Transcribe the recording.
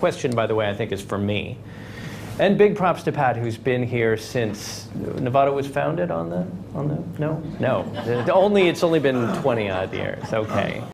question, by the way, I think is for me. And big props to Pat, who's been here since Novato was founded on the no? It's only been 20 odd years, okay.